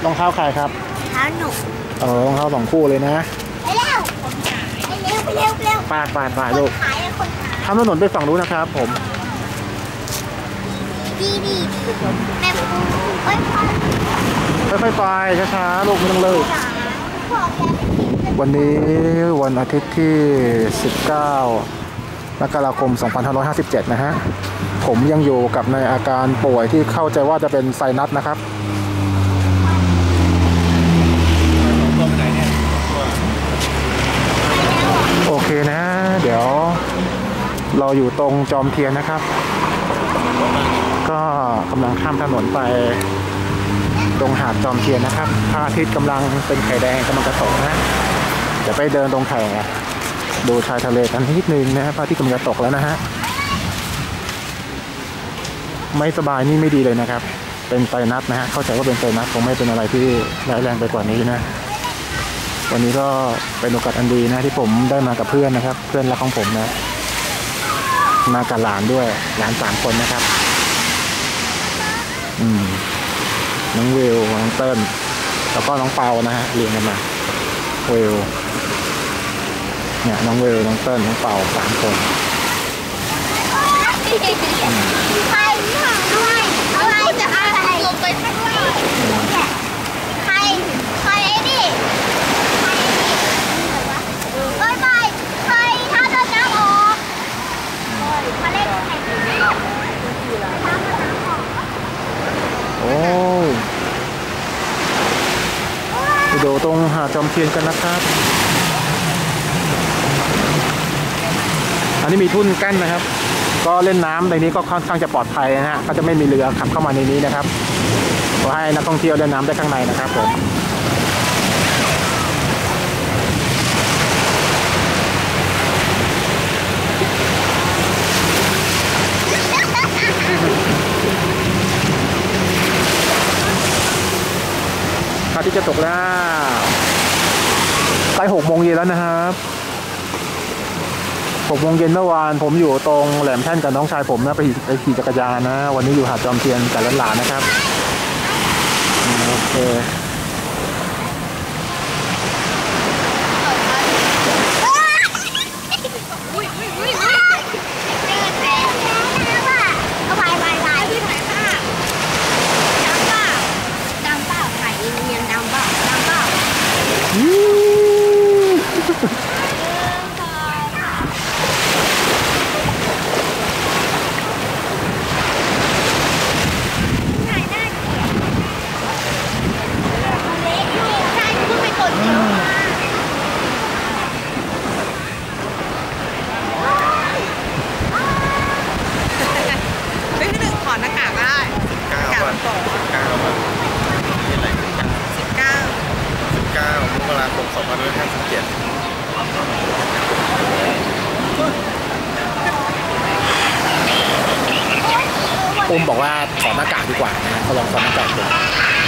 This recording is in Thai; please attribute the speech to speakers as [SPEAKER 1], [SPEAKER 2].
[SPEAKER 1] รองเท้าใครครับ
[SPEAKER 2] เท้าหนู
[SPEAKER 1] รองเท้า2 คู่เลยนะ
[SPEAKER 2] ไปเร็วไปเร็ว
[SPEAKER 1] ไปลูกทำถนนไปฝั่งนู้นนะครับผม
[SPEAKER 2] ดีแม่ปู
[SPEAKER 1] ค่อยๆไปช้าๆลูกไม่ต้องเลิกวันนี้วันอาทิตย์ที่19 มกราคม 2557นะฮะผมยังอยู่กับในอาการป่วยที่เข้าใจว่าจะเป็นไซนัสนะครับโอเคนะเดี๋ยวเราอยู่ตรงจอมเทียนนะครับก็กำลังข้ามถนนไปตรงหาดจอมเทียนนะครับพระอาทิตย์กำลังเป็นไข่แดงกำลังจะตกนะเดี๋ยวไปเดินตรงไข่ดูชายทะเลกันนิดนึงนะพระอาทิตย์กำลังจะตกแล้วนะฮะไม่สบายนี่ไม่ดีเลยนะครับเป็นไซนัสนะฮะเข้าใจว่าเป็นไซนัสคงไม่เป็นอะไรที่ร้ายแรงไปกว่านี้นะวันนี้ก็เป็นโอกาสอันดีนะที่ผมได้มากับเพื่อนนะครับเพื่อนรักของผมนะมากับหลานด้วยหลาน3 คนนะครับน้องวิวน้องเติ้ลแล้วก็น้องเปานะฮะเรียงกันมาวิวเนี่ยน้องวิวน้องเติ้ลน้องเปา3 คน
[SPEAKER 2] ใครด้วยอะไรจะอะไรลงไปข้างล่างใครไอ้นี่ใครถ้าโดนน้ำออกมาเล่นแข่ง
[SPEAKER 1] โอ้ไปดูตรงหาดจอมเทียนกันนะครับอันนี้มีทุ่นกั้นนะครับก็เล่นน้ำในนี้ก็ค่อนข้างจะปลอดภัยนะฮะก็จะไม่มีเรือขับเข้ามาในนี้นะครับขอให้นักท่องเที่ยวเล่นน้ำได้ข้างในนะครับผมพระอาทิตย์จะตกแล้วใกล้6 โมงเย็นแล้วนะครับ6 โมงเย็นเมื่อวานผมอยู่ตรงแหลมแท่นกับน้องชายผมนะไปขี่จักรยานนะวันนี้อยู่หาดจอมเทียนกับหลานๆนะครับโอเคอุ้มบอกว่าถอดหน้ากากดีกว่านะเขาลองถอดหน้ากากดู